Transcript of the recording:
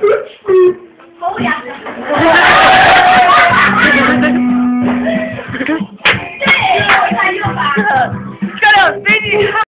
侯牙。对，我看右吧。漂亮，美女。